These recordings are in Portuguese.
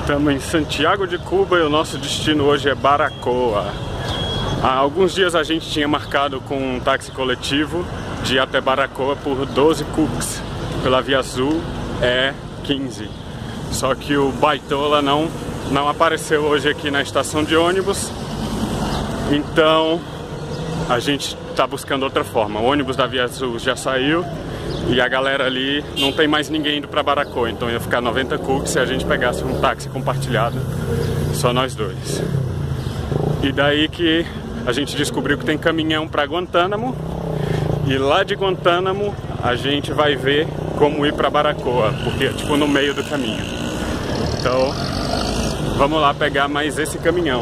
Estamos em Santiago de Cuba e o nosso destino hoje é Baracoa. Há alguns dias a gente tinha marcado com um táxi coletivo de ir até Baracoa por 12 cooks. Pela Via Azul é 15. Só que o baitola não apareceu hoje aqui na estação de ônibus. Então a gente está buscando outra forma. O ônibus da Via Azul já saiu e a galera ali não tem mais ninguém indo para Baracoa. Então ia ficar 90 cooks se a gente pegasse um táxi compartilhado, só nós dois. E daí que a gente descobriu que tem caminhão para Guantánamo. E lá de Guantánamo a gente vai ver como ir para Baracoa, porque é tipo no meio do caminho. Então vamos lá pegar mais esse caminhão.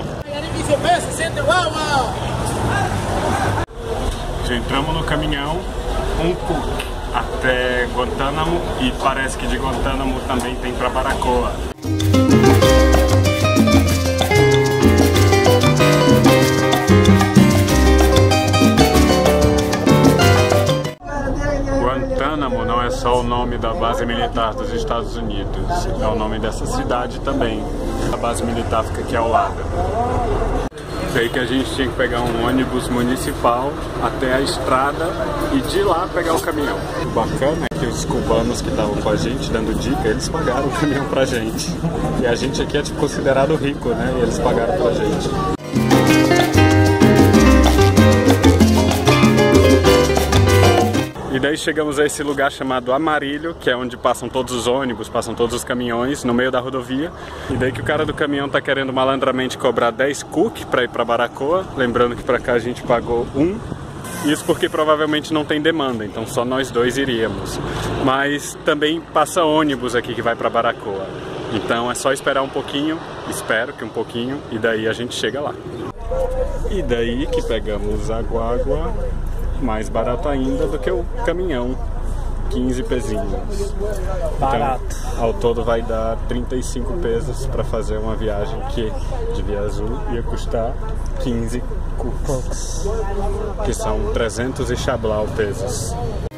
Já entramos no caminhão, um cook até Guantánamo, e parece que de Guantánamo também tem para Baracoa. Guantánamo não é só o nome da base militar dos Estados Unidos, é o nome dessa cidade também. A base militar fica aqui ao lado. Sei que a gente tinha que pegar um ônibus municipal até a estrada e de lá pegar o caminhão. O bacana é que os cubanos que estavam com a gente dando dica, eles pagaram o caminhão pra gente. E a gente aqui é tipo considerado rico, né? E eles pagaram pra gente. E daí chegamos a esse lugar chamado Amarillo, que é onde passam todos os ônibus, passam todos os caminhões, no meio da rodovia. E daí que o cara do caminhão tá querendo malandramente cobrar 10 cook pra ir pra Baracoa. Lembrando que pra cá a gente pagou 1. Isso porque provavelmente não tem demanda, então só nós dois iríamos. Mas também passa ônibus aqui que vai pra Baracoa. Então é só esperar um pouquinho, espero que um pouquinho, e daí a gente chega lá. E daí que pegamos a guagua, mais barato ainda do que o caminhão, 15 pezinhos. Barato. Então, ao todo vai dar 35 pesos para fazer uma viagem que de Via Azul ia custar 15 cooks, que são 300 e chablau pesos.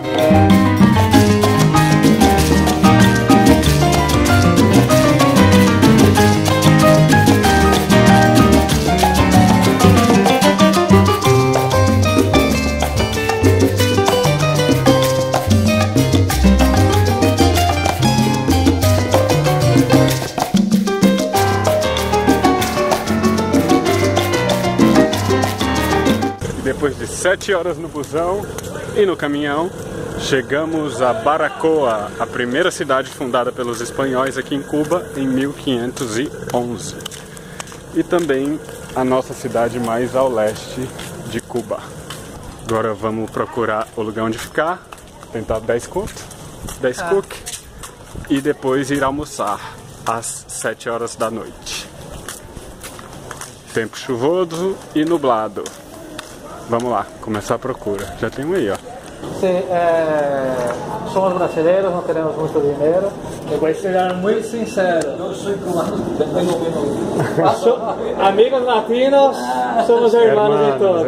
Depois de 7 horas no busão e no caminhão, chegamos a Baracoa, a primeira cidade fundada pelos espanhóis aqui em Cuba em 1511. E também a nossa cidade mais ao leste de Cuba. Agora vamos procurar o lugar onde ficar, tentar 10 cook, e depois ir almoçar às 7 horas da noite. Tempo chuvoso e nublado. Vamos lá, começar a procura. Já tem um aí, ó. Sim, somos brasileiros, não temos muito dinheiro. Eu vou ser muito sincero. Não sou cubano, amigos latinos, somos irmãos de todos.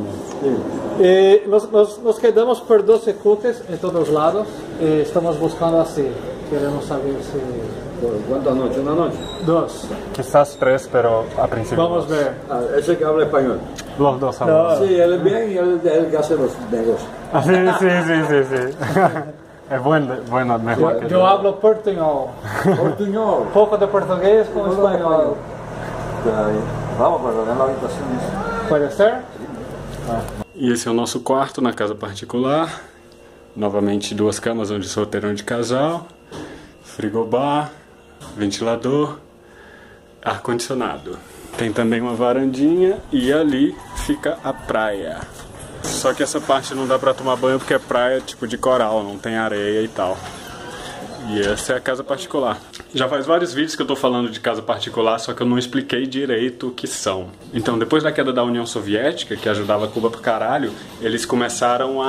E nos quedamos por 12 cookies em todos os lados. E estamos buscando assim. Queremos saber se... ¿Cuántas noches? ¿Una noche? 2. Quizás 3, pero a principio. Vamos ver. Ese que habla español. Los dos hablamos. Sí, él es bien y él es el que hace los negocios. Sí. Es bueno, mejor que yo hablo portuñol. Portuñol. Pouco de português com espanhol. Vamos para ver na habitação. Pode ser? E esse é o nosso quarto na casa particular. Novamente 2 camas onde solteirão de casal. Frigobar, ventilador, ar-condicionado. Tem também uma varandinha e ali fica a praia. Só que essa parte não dá pra tomar banho porque é praia tipo de coral, não tem areia e tal. E essa é a casa particular. Já faz vários vídeos que eu tô falando de casa particular, só que eu não expliquei direito o que são. Então, depois da queda da União Soviética, que ajudava Cuba pra caralho, eles começaram a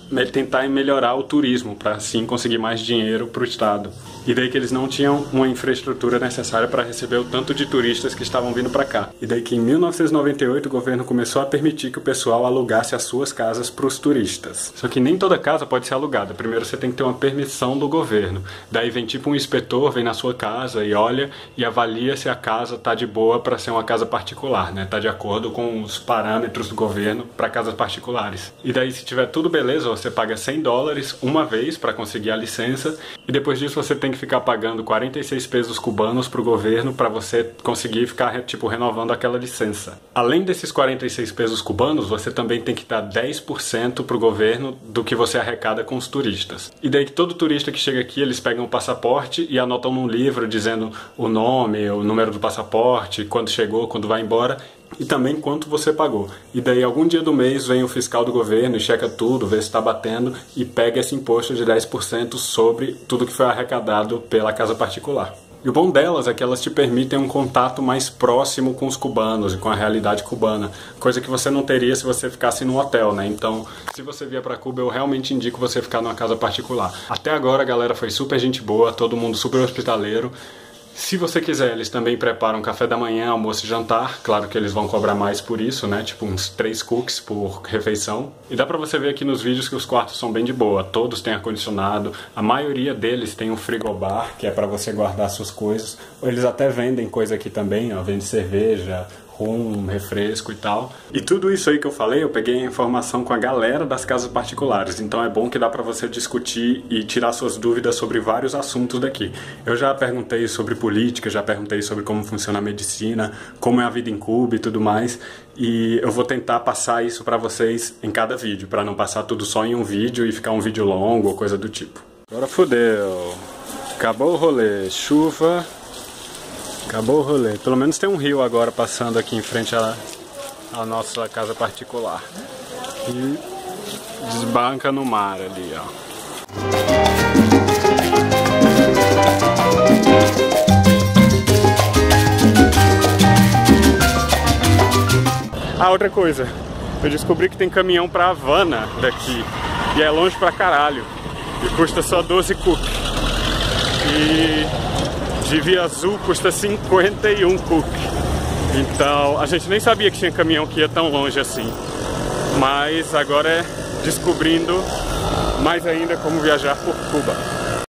tentar melhorar o turismo, para assim conseguir mais dinheiro para o estado. E daí que eles não tinham uma infraestrutura necessária para receber o tanto de turistas que estavam vindo para cá. E daí que em 1998 o governo começou a permitir que o pessoal alugasse as suas casas para os turistas. Só que nem toda casa pode ser alugada. Primeiro você tem que ter uma permissão do governo. Daí vem tipo um inspetor, vem na sua casa e olha e avalia se a casa tá de boa para ser uma casa particular, né? Tá de acordo com os parâmetros do governo para casas particulares. E daí se tiver tudo beleza, você paga $100 uma vez para conseguir a licença e depois disso você tem que ficar pagando 46 pesos cubanos pro governo para você conseguir ficar tipo renovando aquela licença. Além desses 46 pesos cubanos, você também tem que dar 10% pro governo do que você arrecada com os turistas. E daí que todo turista que chega aqui, eles pegam o passaporte e anotam num livro dizendo o nome, o número do passaporte, quando chegou, quando vai embora, e também quanto você pagou. E daí algum dia do mês vem o fiscal do governo e checa tudo, vê se está batendo e pega esse imposto de 10% sobre tudo que foi arrecadado pela casa particular. E o bom delas é que elas te permitem um contato mais próximo com os cubanos e com a realidade cubana, coisa que você não teria se você ficasse num hotel, né? Então, se você vier para Cuba, eu realmente indico você ficar numa casa particular. Até agora a galera foi super gente boa, todo mundo super hospitaleiro. Se você quiser, eles também preparam café da manhã, almoço e jantar. Claro que eles vão cobrar mais por isso, né? Tipo uns 3 cookies por refeição. E dá pra você ver aqui nos vídeos que os quartos são bem de boa. Todos têm ar-condicionado. A maioria deles tem um frigobar, que é pra você guardar suas coisas. Eles até vendem coisa aqui também, ó. Vende cerveja, rum, refresco e tal. E tudo isso aí que eu falei, eu peguei a informação com a galera das casas particulares, então é bom que dá pra você discutir e tirar suas dúvidas sobre vários assuntos daqui. Eu já perguntei sobre política, já perguntei sobre como funciona a medicina, como é a vida em Cuba e tudo mais, e eu vou tentar passar isso pra vocês em cada vídeo, pra não passar tudo só em um vídeo e ficar um vídeo longo ou coisa do tipo. Agora fodeu. Acabou o rolê. Chuva. Acabou o rolê. Pelo menos tem um rio agora passando aqui em frente à nossa casa particular. E desbanca no mar ali, ó. Ah, outra coisa. Eu descobri que tem caminhão pra Havana daqui. E é longe pra caralho. E custa só 12 cuk. E de Via Azul custa 51 cuk. Então, a gente nem sabia que tinha caminhão que ia tão longe assim. Mas agora é descobrindo mais ainda como viajar por Cuba.